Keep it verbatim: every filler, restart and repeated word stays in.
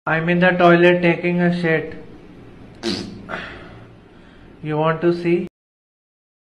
I'm in the toilet taking a shit. You want to see?